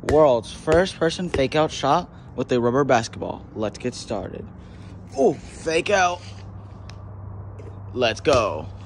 World's first person fake out shot with a rubber basketball. Let's get started. Oh, fake out. Let's go.